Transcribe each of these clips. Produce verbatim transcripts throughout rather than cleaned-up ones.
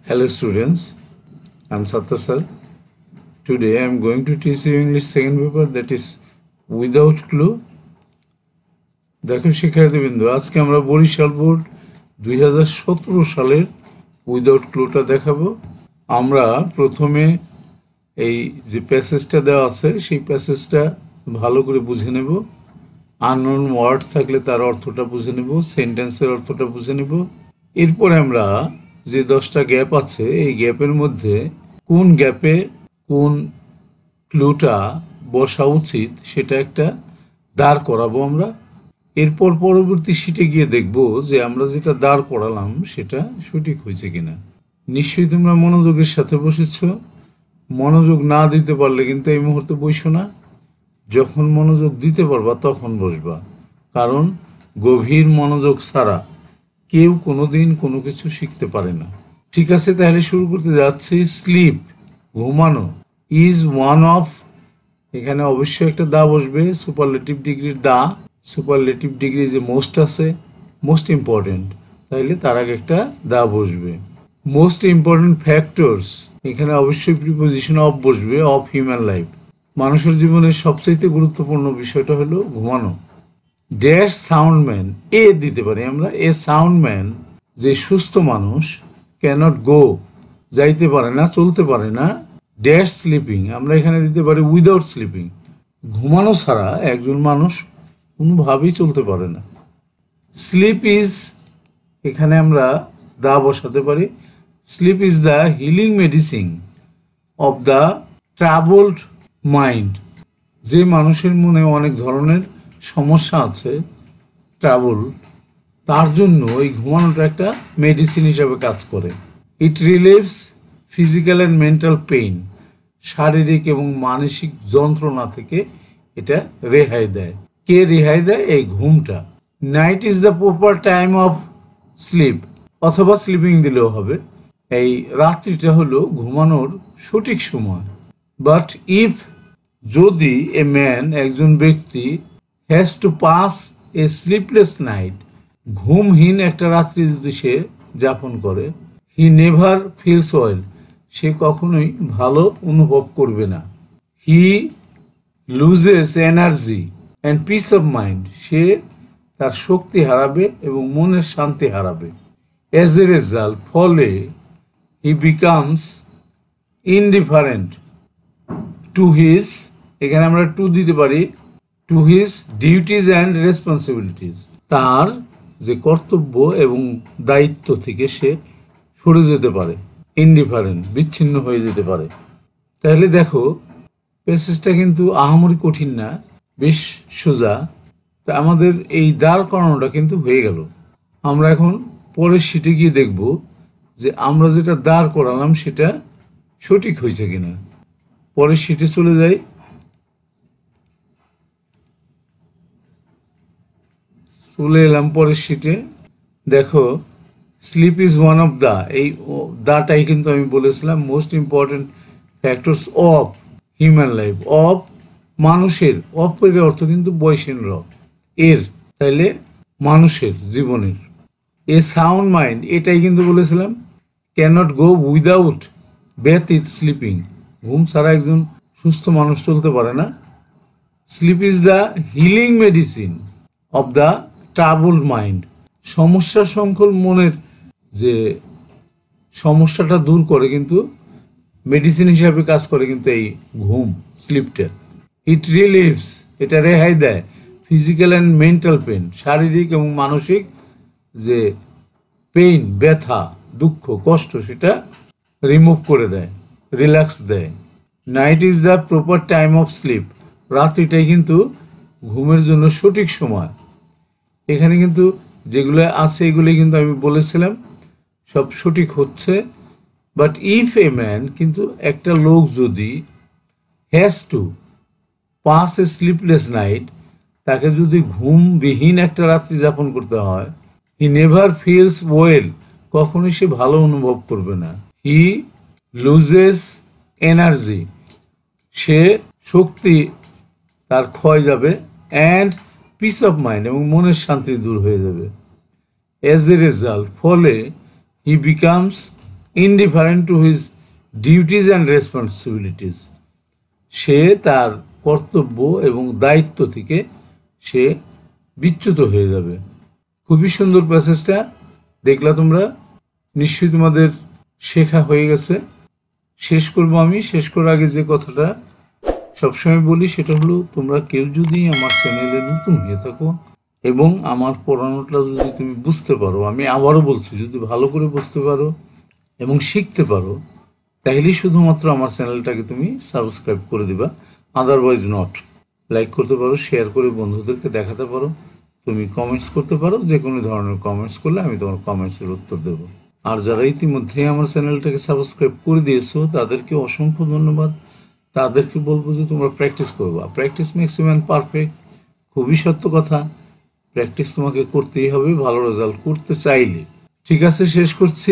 Hello students, I am Satta sir. Today I am going to teach you English second paper, that is without clue. দেখো শিক্ষার্থীবৃন্দ, আজকে আমরা Barishal board দুই হাজার সতেরো সালের উইদাউট ক্লুটা দেখাবো। আমরা প্রথমে এই যে প্যাসেজটা দেওয়া আছে সেই প্যাসেজটা ভালো করে বুঝে নেব। আননোন ওয়ার্ড থাকলে তার অর্থটা বুঝে নেব, সেন্টেন্সের অর্থটা বুঝে নেব। এরপরে আমরা যে দশটা গ্যাপ আছে এই গ্যাপের মধ্যে কোন গ্যাপে কোন ক্লুটা বসা উচিত সেটা একটা দাঁড় করাবো আমরা। এরপর পরবর্তী শিটে গিয়ে দেখব যে আমরা যেটা দাঁড় করালাম সেটা সঠিক হয়েছে কিনা। নিশ্চয়ই তোমরা মনোযোগের সাথে বসেছ। মনোযোগ না দিতে পারলে কিন্তু এই মুহূর্তে বসো না, যখন মনোযোগ দিতে পারবা তখন বসবা, কারণ গভীর মনোযোগ ছাড়া কেউ কোনোদিন কোনো কিছু শিখতে পারে না। ঠিক আছে, তাহলে শুরু করতে যাচ্ছি। স্লিপ, ঘুমানো, ইজ ওয়ান অফ, এখানে অবশ্যই একটা দা বসবে, সুপারলেটিভ ডিগ্রির দা। সুপারলেটিভ ডিগ্রি যে মোস্ট আছে, মোস্ট ইম্পর্টেন্ট, তাইলে তার আগে একটা দা বসবে। মোস্ট ইম্পর্টেন্ট ফ্যাক্টরস, এখানে অবশ্যই প্রিপোজিশন অফ বসবে, অফ হিউম্যান লাইফ। মানুষের জীবনের সবচাইতে গুরুত্বপূর্ণ বিষয়টা হলো ঘুমানো। ড্যাশ সাউন্ডম্যান, এ দিতে পারি আমরা, এ সাউন্ডম্যান যে সুস্থ মানুষ, ক্যানট গো, যাইতে পারে না, চলতে পারে না। ড্যাশ স্লিপিং, আমরা এখানে দিতে পারি উইদাউট স্লিপিং, ঘুমানো ছাড়া একজন মানুষ কোনোভাবেই চলতে পারে না। স্লিপ ইজ, এখানে আমরা দা বসাতে পারি। Sleep is the healing medicine of the troubled mind, যে মানুষের মনে অনেক ধরনের সমস্যা আছে, ট্রাবল, তার জন্য এই ঘুমানোটা একটা মেডিসিন হিসাবে কাজ করে। It relieves physical and mental pain, শারীরিক এবং মানসিক যন্ত্রণা থেকে এটা রেহাই দেয়। কে রেহাই দেয়? এই ঘুমটা। Night is the proper time of sleep, অথবা স্লিপিং দিলেও হবে। এই রাত্রিটা হলো ঘুমানোর সঠিক সময়। বাট ইফ, যদি এ ম্যান, একজন ব্যক্তি, has to pass a sleepless night, ঘুমহীন একটা রাত্রি যদি সে যাপন করে, হি নেভার ফিলস ওয়েল, সে কখনোই ভালো অনুভব করবে না। He loses energy and peace of mind, সে তার শক্তি হারাবে এবং মনের শান্তি হারাবে। অ্যাজ এ রেজাল্ট, ফলে, he becomes indifferent to his, এখানে আমরা টু দিতে পারি, to his duties and responsibilities, তার যে কর্তব্য এবং দায়িত্ব থেকে সে সরে যেতে পারে। ইনডিফারেন্ট, বিচ্ছিন্ন হয়ে যেতে পারে। তাহলে দেখো প্যাসেজটা কিন্তু আহামরি কঠিন না, বেশ সোজা। তা আমাদের এই দাঁড় করানোটা কিন্তু হয়ে গেল। আমরা এখন পরের শিটে গিয়ে দেখব যে আমরা যেটা দাঁড় করালাম সেটা সঠিক হয়েছে কিনা। পরের শিটে চলে যাই। চলে এলাম পরের শিটে। দেখো, sleep is one of the, এই দাটাই কিন্তু আমি বলেছিলাম most important factors of human life, of মানুষের, অফ এর অর্থ কিন্তু বয়সেন্দ্র, এর, তাইলে মানুষের জীবনের। এ সাউন্ড মাইন্ড, এটাই কিন্তু বলেছিলাম, ক্যানট গো উইদাউট বেথ ইজ স্লিপিং, ঘুম ছাড়া একজন সুস্থ মানুষ চলতে পারে না। Sleep is the healing medicine of the troubled mind, সমস্যা সংকুল মনের যে সমস্যাটা দূর করে কিন্তু মেডিসিন হিসাবে কাজ করে কিন্তু এই ঘুম, স্লিপটা। ইট রিলিভস, এটা রেহাই দেয়, ফিজিক্যাল অ্যান্ড মেন্টাল পেন, শারীরিক এবং মানসিক যে পেইন, ব্যথা, দুঃখ, কষ্ট, সেটা রিমুভ করে দেয়, রিল্যাক্স দেয়। Night is the proper time of sleep, রাত্রিটাই কিন্তু ঘুমের জন্য সঠিক সময়। এখানে কিন্তু যেগুলো আছে এগুলি কিন্তু আমি বলেছিলাম সব সঠিক হচ্ছে। বাট ইফ এ ম্যান, কিন্তু একটা লোক যদি, has to pass a sleepless night, তাকে যদি ঘুমবিহীন একটা রাত্রি যাপন করতে হয়, হি নেভার ফিলস ওয়েল, কখনোই সে ভালো অনুভব করবে না। হি লুজেস এনার্জি, সে শক্তি তার ক্ষয় যাবে, অ্যান্ড পিস অফ মাইন্ড, এবং মনের শান্তি দূর হয়ে যাবে। অ্যাজ এ রেজাল্ট, ফলে, he becomes indifferent to his duties and responsibilities. সে তার কর্তব্য এবং দায়িত্ব থেকে সে বিচ্যুত হয়ে যাবে। খুবই সুন্দর প্যাসেজটা, দেখলা তোমরা? নিশ্চয়ই তোমাদের শেখা হয়ে গেছে। শেষ করব আমি। শেষ করার আগে যে কথাটা সবসময় বলি সেটা হলো, তোমরা কেউ যদি আমার চ্যানেলে নতুন হয়ে থাকো এবং আমার পড়ানোটা যদি তুমি বুঝতে পারো, আমি আবারও বলছি, যদি ভালো করে বুঝতে পারো এবং শিখতে পারো, তাহলেই শুধুমাত্র আমার চ্যানেলটাকে তুমি সাবস্ক্রাইব করে দিবা, আদারওয়াইজ নট। লাইক করতে পারো, শেয়ার করে বন্ধুদেরকে দেখাতে পারো, তুমি কমেন্টস করতে পারো, যে কোনো ধরনের কমেন্টস করলে আমি তোমার কমেন্টসের উত্তর দেবো। আর যারা ইতিমধ্যেই আমার চ্যানেলটাকে সাবস্ক্রাইব করে দিয়েছো তাদেরকে অসংখ্য ধন্যবাদ। তাদেরকে বলবো যে তোমরা প্র্যাকটিস করবা। Practice makes a man perfect, খুবই সত্য কথা। প্র্যাকটিস তোমাকে করতেই হবে ভালো রেজাল্ট করতে চাইলে। ঠিক আছে, শেষ করছি।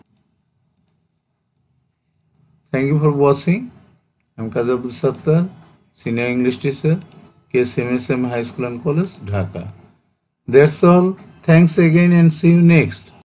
Thank you for watching. I'm Kazi Abdul Sattar, Senior English Teacher, K S M S M High School and College, Dhaka. That's all. Thanks again and see you next.